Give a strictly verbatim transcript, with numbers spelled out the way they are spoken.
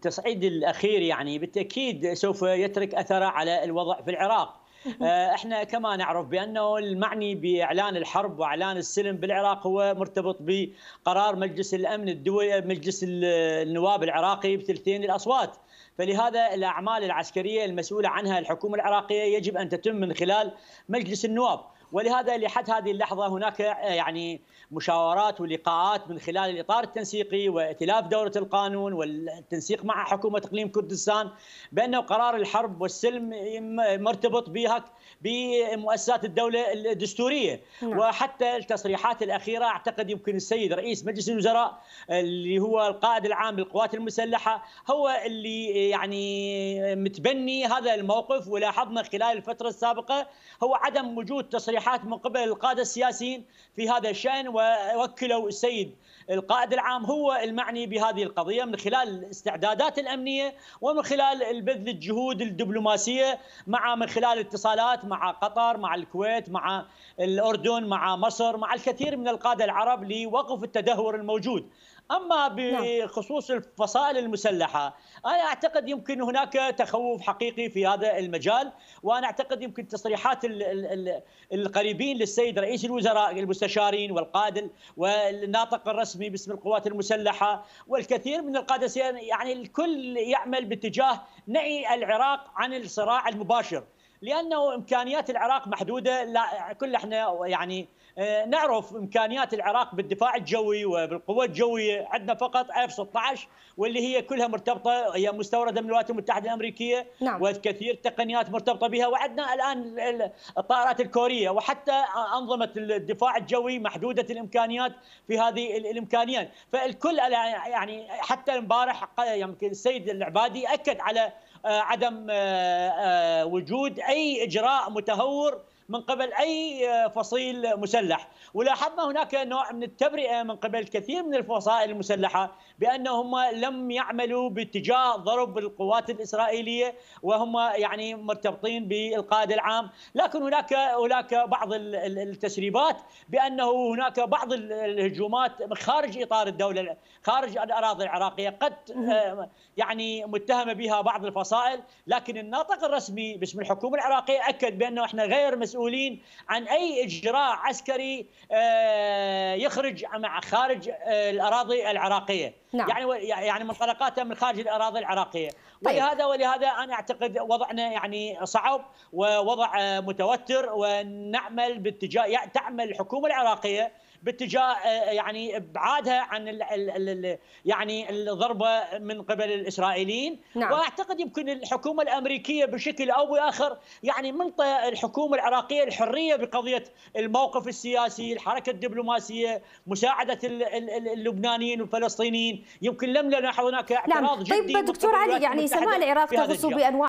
التصعيد الأخير يعني بالتأكيد سوف يترك أثره على الوضع في العراق. احنا كما نعرف بأنه المعني بإعلان الحرب وإعلان السلم بالعراق هو مرتبط بقرار مجلس الأمن الدولي، مجلس النواب العراقي بثلثين الأصوات. فلهذا الأعمال العسكرية المسؤولة عنها الحكومة العراقية يجب أن تتم من خلال مجلس النواب. ولهذا لحد هذه اللحظة هناك يعني مشاورات ولقاءات من خلال الإطار التنسيقي وائتلاف دورة القانون والتنسيق مع حكومة إقليم كردستان بأنه قرار الحرب والسلم مرتبط بها بمؤسسات الدولة الدستورية. نعم. وحتى التصريحات الأخيرة أعتقد يمكن السيد رئيس مجلس الوزراء اللي هو القائد العام للقوات المسلحة هو اللي يعني متبني هذا الموقف. ولاحظنا خلال الفترة السابقة هو عدم وجود تصريحات من قبل القادة السياسيين في هذا الشأن، ووكلوا السيد القائد العام هو المعني بهذه القضية من خلال الاستعدادات الأمنية ومن خلال البذل الجهود الدبلوماسية مع من خلال الاتصالات مع قطر، مع الكويت، مع الأردن، مع مصر، مع الكثير من القادة العرب لوقف التدهور الموجود. أما بخصوص الفصائل المسلحة أنا أعتقد يمكن هناك تخوف حقيقي في هذا المجال، وأنا أعتقد يمكن تصريحات القريبين للسيد رئيس الوزراء المستشارين والقائد والناطق الرسمي باسم القوات المسلحة والكثير من القادة يعني الكل يعمل باتجاه نعي العراق عن الصراع المباشر، لأنه إمكانيات العراق محدودة. لا كل احنا يعني نعرف إمكانيات العراق بالدفاع الجوي وبالقوة الجوية، عندنا فقط إف ستة عشر واللي هي كلها مرتبطة، هي مستوردة من الولايات المتحدة الأمريكية. نعم. وكثير تقنيات مرتبطة بها، وعندنا الآن الطائرات الكورية، وحتى أنظمة الدفاع الجوي محدودة الإمكانيات في هذه الإمكانيات. فالكل يعني حتى امبارح يمكن السيد العبادي أكد على عدم وجود أي إجراء متهور من قبل أي فصيل مسلح. ولاحظنا هناك نوع من التبرئة من قبل الكثير من الفصائل المسلحة بأنهم لم يعملوا باتجاه ضرب القوات الإسرائيلية وهم يعني مرتبطين بالقائد العام. لكن هناك هناك بعض التسريبات بأنه هناك بعض الهجومات خارج إطار الدولة، خارج الأراضي العراقية، قد يعني متهمة بها بعض الفصائل. لكن الناطق الرسمي باسم الحكومة العراقية أكد بأنه احنا غير مسؤولين عن أي إجراء عسكري يخرج مع خارج الأراضي العراقية. نعم. يعني يعني منطلقاتها من خارج الأراضي العراقية. طيب. ولهذا ولهذا أنا أعتقد وضعنا يعني صعب ووضع متوتر، ونعمل باتجاه تعمل الحكومة العراقية باتجاه يعني ابعادها عن ال ال ال يعني الضربه من قبل الاسرائيليين. نعم. واعتقد يمكن الحكومه الامريكيه بشكل او باخر يعني منطى الحكومه العراقيه الحريه بقضيه الموقف السياسي، الحركه الدبلوماسيه، مساعده اللبنانيين والفلسطينيين. يمكن لم نلاحظ هناك اعتراض. نعم. جدي. طيب دكتور علي، يعني سماع العراق تغص بانواع